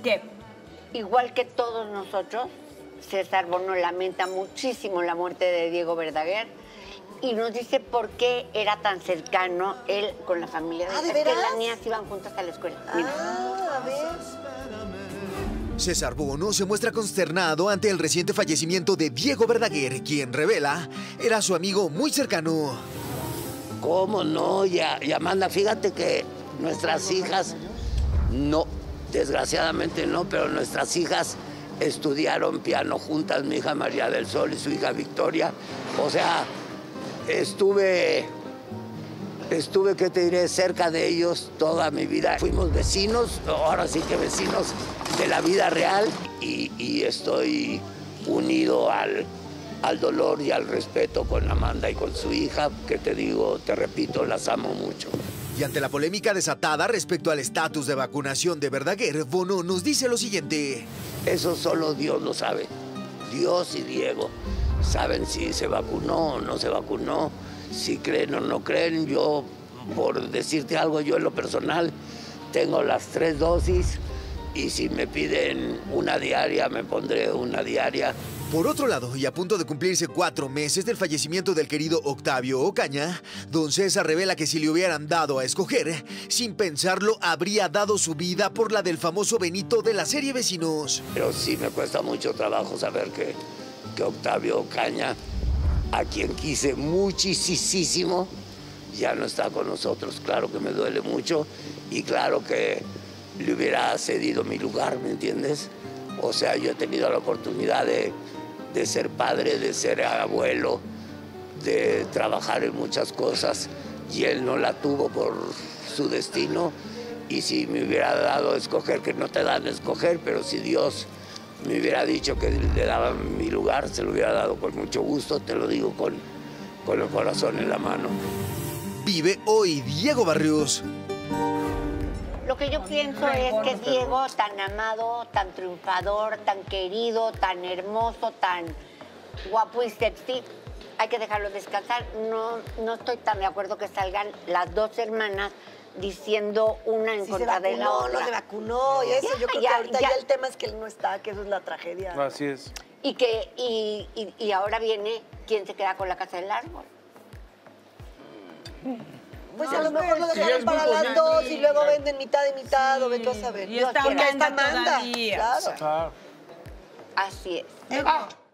¿Qué? Igual que todos nosotros, César Bono lamenta muchísimo la muerte de Diego Verdaguer y nos dice por qué era tan cercano él con la familia. ¿de Es veras? que las niñas iban juntas a la escuela. Mira. Ah, a ver. César Bono se muestra consternado ante el reciente fallecimiento de Diego Verdaguer, quien revela era su amigo muy cercano. ¿Cómo no? Y Amanda, fíjate que nuestras hijas, no, desgraciadamente no, pero nuestras hijas estudiaron piano juntas, mi hija María del Sol y su hija Victoria. O sea, estuve, ¿qué te diré?, cerca de ellos toda mi vida. Fuimos vecinos, ahora sí que vecinos de la vida real, y estoy unido al dolor y al respeto con Amanda y con su hija, que te digo, te repito, las amo mucho. Y ante la polémica desatada respecto al estatus de vacunación de Verdaguer, Bono nos dice lo siguiente. Eso solo Dios lo sabe. Dios y Diego saben si se vacunó o no se vacunó, si creen o no creen. Yo, por decirte algo, yo en lo personal tengo las 3 dosis y si me piden una diaria, me pondré una diaria. Por otro lado, y a punto de cumplirse 4 meses del fallecimiento del querido Octavio Ocaña, don César revela que si le hubieran dado a escoger, sin pensarlo, habría dado su vida por la del famoso Benito de la serie Vecinos. Pero sí me cuesta mucho trabajo saber que Octavio Ocaña, a quien quise muchísimo, ya no está con nosotros. Claro que me duele mucho y claro que le hubiera cedido mi lugar, ¿me entiendes? O sea, yo he tenido la oportunidad de ser padre, de ser abuelo, de trabajar en muchas cosas, y él no la tuvo por su destino. Y si me hubiera dado a escoger, que no te dan a escoger, pero si Dios me hubiera dicho que le daba mi lugar, se lo hubiera dado con mucho gusto, te lo digo con el corazón en la mano. Vive hoy Diego Barrios. Lo que yo pienso es que Diego, tan amado, tan triunfador, tan querido, tan hermoso, tan guapo y sexy, hay que dejarlo descansar. No estoy tan de acuerdo que salgan las 2 hermanas diciendo una en contra de la otra. No se vacunó, y eso. Yo creo que ahorita ya el tema es que él no está, que eso es la tragedia. Así es. Y ahora viene quién se queda con la casa del árbol. Pues a lo mejor lo dejaron para las 2 y luego venden mitad y mitad, o vete a saber. Y está Porque Amanda está Amanda. todavía. Claro. Claro. Así es.